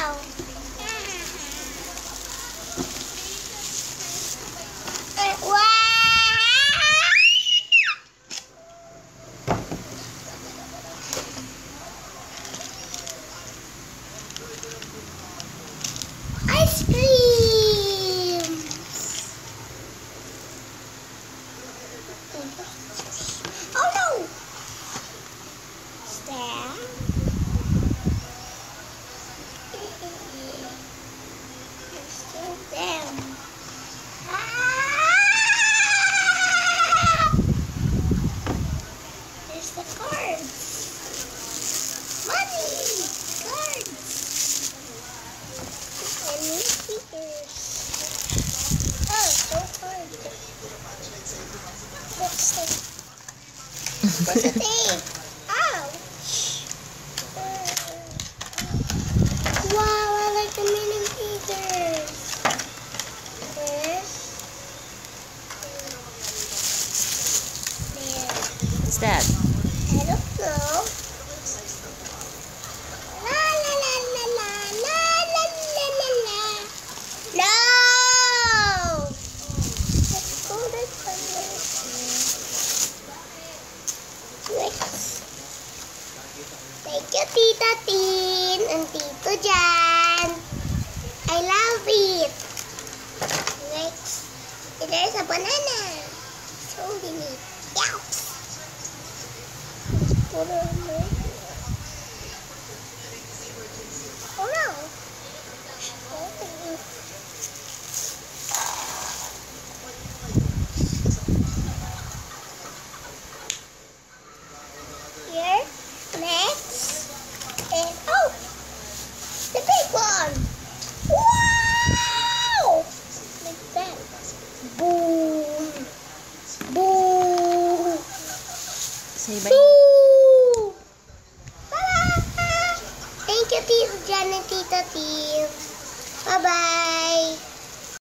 Wow! Ice cream! Oh no! Step. Them. There's the cards. Money! Cards! And new stickers. Oh, so hard. What's the thing? Ouch! Wow, I like the mini figures. What's that? I don't know. La la la la la la la la la la. No! Let's go this way. Next. Thank you, Tita Tin and Tito Jan. I love it. Next. There's a banana. It's holding it. Yeah. Oh no. Here, next, and oh, the big one. Wow! Like that. Boom. Boom. Say bye. Boom. Thank you, Tito Jan and Tita Tin. Bye-bye.